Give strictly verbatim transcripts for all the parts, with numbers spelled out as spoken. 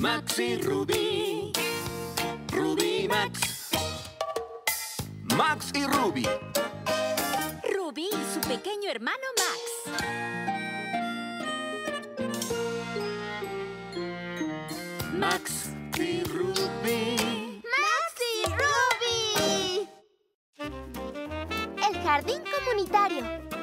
Max y Ruby. Ruby y Max. Max y Ruby. Ruby y su pequeño hermano Max. Max y Ruby. ¡Max y Ruby! El jardín comunitario.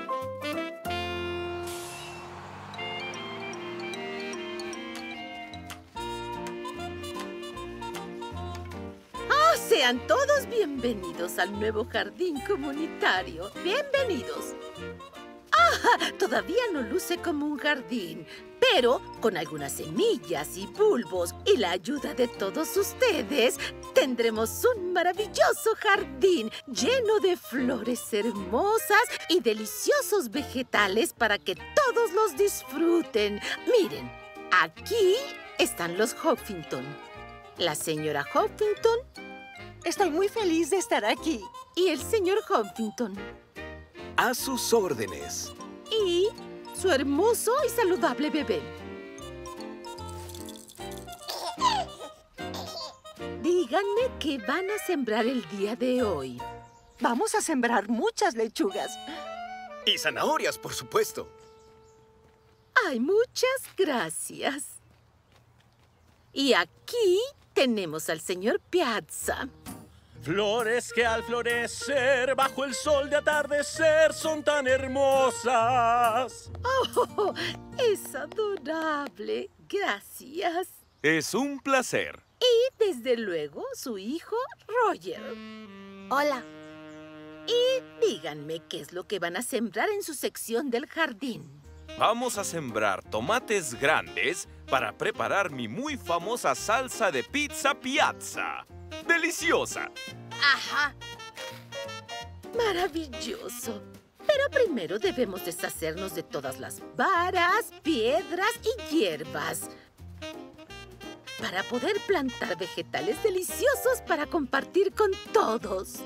¡Oh, sean todos bienvenidos al nuevo jardín comunitario! ¡Bienvenidos! ¡Ah! Todavía no luce como un jardín, pero con algunas semillas y bulbos y la ayuda de todos ustedes, tendremos un maravilloso jardín lleno de flores hermosas y deliciosos vegetales para que todos los disfruten. Miren, aquí están los Huffington. La señora Huffington. Estoy muy feliz de estar aquí. Y el señor Huffington. A sus órdenes. Y su hermoso y saludable bebé. Díganme qué van a sembrar el día de hoy. Vamos a sembrar muchas lechugas. Y zanahorias, por supuesto. Ay, muchas gracias. Y aquí tenemos al señor Piazza. Flores que al florecer bajo el sol de atardecer son tan hermosas. Oh, es adorable. Gracias. Es un placer. Y desde luego su hijo Roger. Hola. Y díganme qué es lo que van a sembrar en su sección del jardín. Vamos a sembrar tomates grandes para preparar mi muy famosa salsa de pizza Piazza. ¡Deliciosa! Ajá. Maravilloso. Pero primero debemos deshacernos de todas las varas, piedras y hierbas para poder plantar vegetales deliciosos para compartir con todos.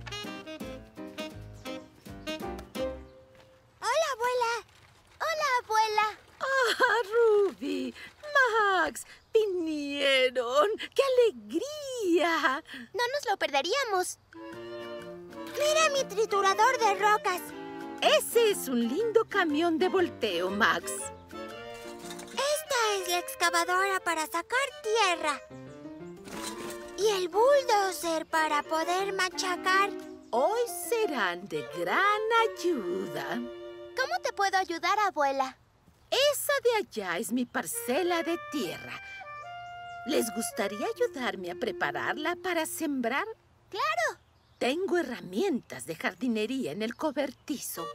Hola, abuela. Hola, abuela. ¡Ah, Ruby! ¡Max! ¡Vinieron! ¡Qué alegría! No nos lo perderíamos. Mira mi triturador de rocas. Ese es un lindo camión de volteo, Max. Esta es la excavadora para sacar tierra. Y el bulldozer para poder machacar. Hoy serán de gran ayuda. ¿Cómo te puedo ayudar, abuela? Esa de allá es mi parcela de tierra. ¿Les gustaría ayudarme a prepararla para sembrar? ¡Claro! Tengo herramientas de jardinería en el cobertizo.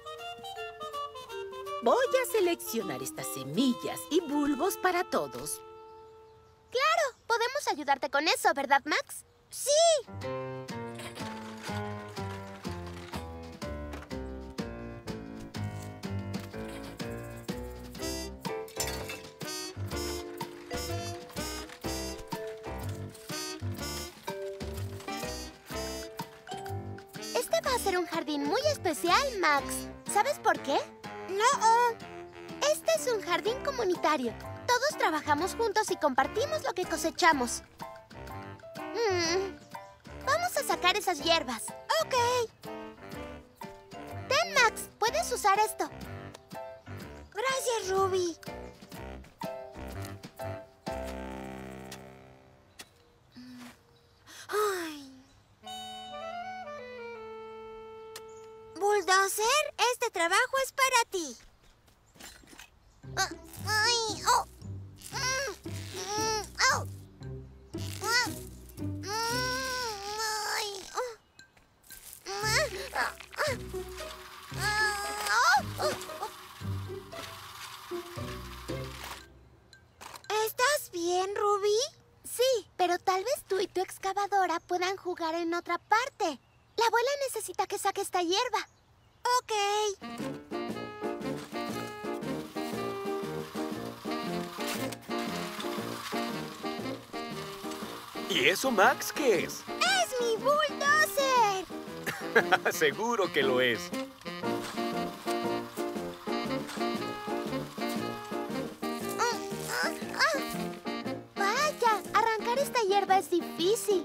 Voy a seleccionar estas semillas y bulbos para todos. ¡Claro! Podemos ayudarte con eso, ¿verdad, Max? ¡Sí! Este va a ser un jardín muy especial, Max. ¿Sabes por qué? No. Este es un jardín comunitario. Todos trabajamos juntos y compartimos lo que cosechamos. Mm, Vamos a sacar esas hierbas. Ok. Ten, Max. Puedes usar esto. Gracias, Ruby. Ay. Bulldozer, este trabajo es para ti. Ah, ay, oh. Mm, mm, oh. Ah, mm, ay, oh. Ah, ah, ah, oh, oh. ¿Estás bien, Ruby? Sí, pero tal vez tú y tu excavadora puedan jugar en otra parte. La abuela necesita que saque esta hierba. Ok. ¿Y eso, Max, qué es? ¡Es mi bulldozer! Seguro que lo es. Vaya, hierba es difícil.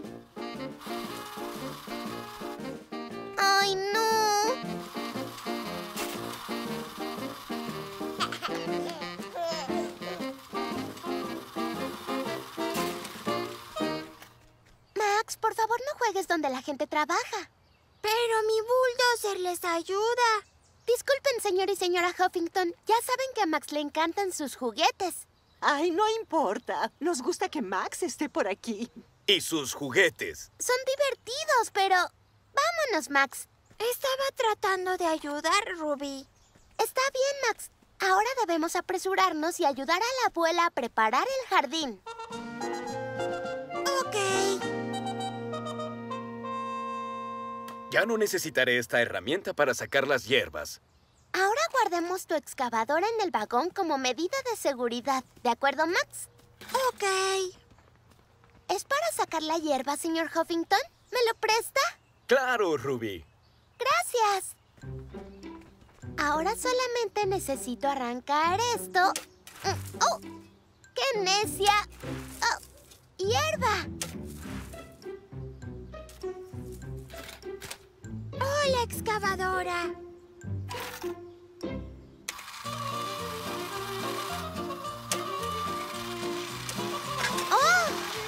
¡Ay, no! Max, por favor no juegues donde la gente trabaja. Pero mi bulldozer les ayuda. Disculpen, señor y señora Huffington. Ya saben que a Max le encantan sus juguetes. Ay, no importa. Nos gusta que Max esté por aquí. Y sus juguetes. Son divertidos, pero... Vámonos, Max. Estaba tratando de ayudar, Ruby. Está bien, Max. Ahora debemos apresurarnos y ayudar a la abuela a preparar el jardín. Ok. Ya no necesitaré esta herramienta para sacar las hierbas. Ahora guardemos tu excavadora en el vagón como medida de seguridad. ¿De acuerdo, Max? Ok. ¿Es para sacar la hierba, señor Huffington? ¿Me lo presta? ¡Claro, Ruby! ¡Gracias! Ahora solamente necesito arrancar esto. ¡Oh! ¡Qué necia! ¡Oh! ¡Hierba! ¡Hola, excavadora! ¡Oh!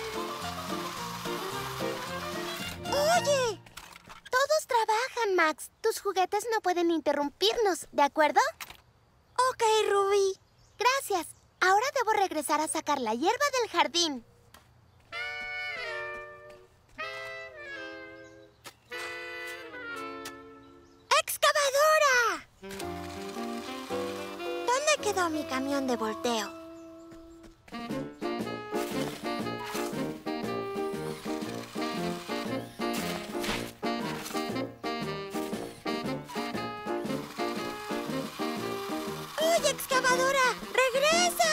¡Oye! Todos trabajan, Max. Tus juguetes no pueden interrumpirnos, ¿de acuerdo? Ok, Ruby. Gracias. Ahora debo regresar a sacar la hierba del jardín. ¡Excavadora! ¿Dónde quedó mi camión de volteo? ¡Oye, excavadora! ¡Regresa!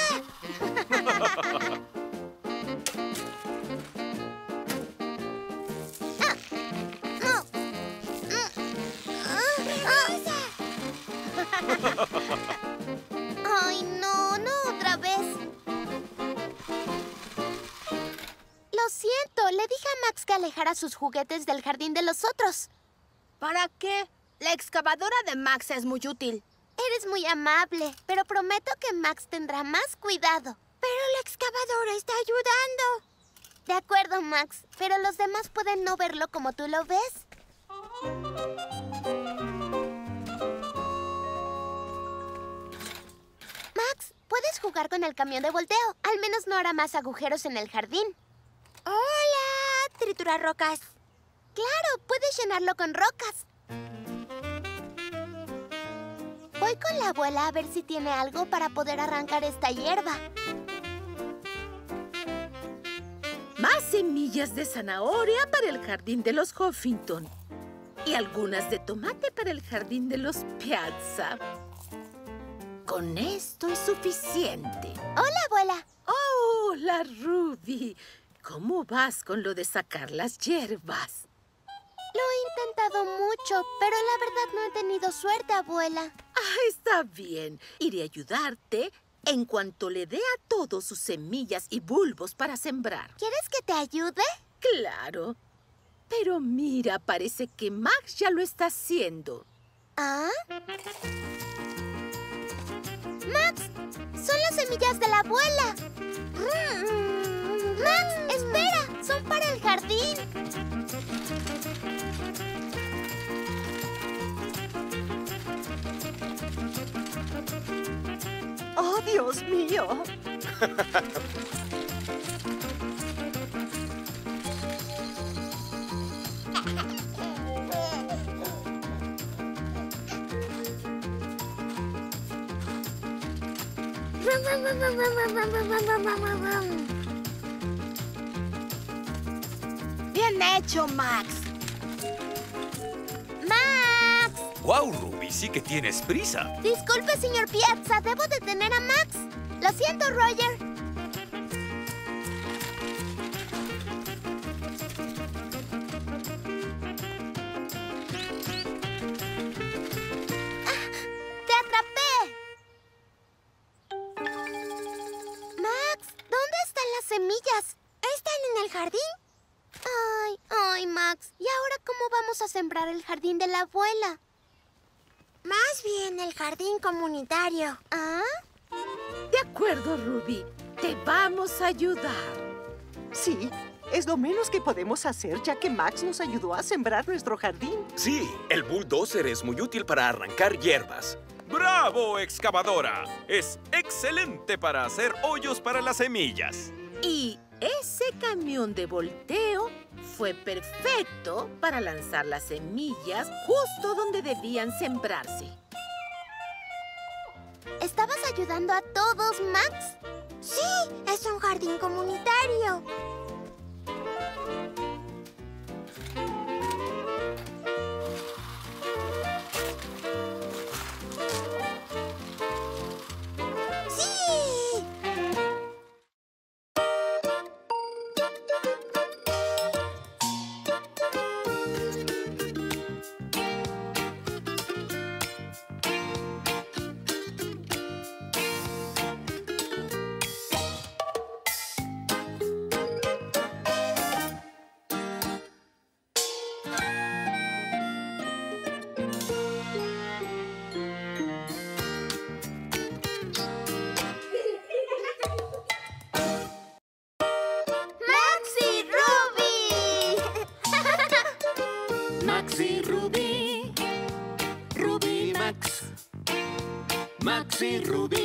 Ah, no. Mm, ah, ¡Regresa! ¡Ay, no! ¡No otra vez! Lo siento. Le dije a Max que alejara sus juguetes del jardín de los otros. ¿Para qué? La excavadora de Max es muy útil. Eres muy amable, pero prometo que Max tendrá más cuidado. Pero la excavadora está ayudando. De acuerdo, Max, pero los demás pueden no verlo como tú lo ves. Max, puedes jugar con el camión de volteo. Al menos no hará más agujeros en el jardín. ¡Hola! Triturar rocas. Claro, puedes llenarlo con rocas. Voy con la abuela a ver si tiene algo para poder arrancar esta hierba. Más semillas de zanahoria para el jardín de los Huffington. Y algunas de tomate para el jardín de los Piazza. Con esto es suficiente. Hola, abuela. ¡Oh, hola, Ruby! ¿Cómo vas con lo de sacar las hierbas? Lo he intentado mucho, pero la verdad no he tenido suerte, abuela. Ah, está bien. Iré a ayudarte en cuanto le dé a todos sus semillas y bulbos para sembrar. ¿Quieres que te ayude? Claro. Pero mira, parece que Max ya lo está haciendo. ¿Ah? ¡Max! ¡Son las semillas de la abuela! ¡Max, espera! ¡Son para el jardín! ¡Oh, Dios mío! ¡Bien hecho, Max! ¡Max! ¡Guau, Ruby! Sí que tienes prisa. Disculpe, señor Piazza. Debo detener a Max. Lo siento, Roger. ¡Ah! ¡Te atrapé! Max, ¿dónde están las semillas? Están en el jardín. vamos a sembrar el jardín de la abuela? Más bien el jardín comunitario. ¿Ah? De acuerdo, Ruby. Te vamos a ayudar. Sí, es lo menos que podemos hacer, ya que Max nos ayudó a sembrar nuestro jardín. Sí, el bulldozer es muy útil para arrancar hierbas. ¡Bravo, excavadora! Es excelente para hacer hoyos para las semillas. Y ese camión de volteo fue perfecto para lanzar las semillas justo donde debían sembrarse. ¿Estabas ayudando a todos, Max? Sí, es un jardín comunitario. Max y Ruby, Ruby y Max, Max y Ruby.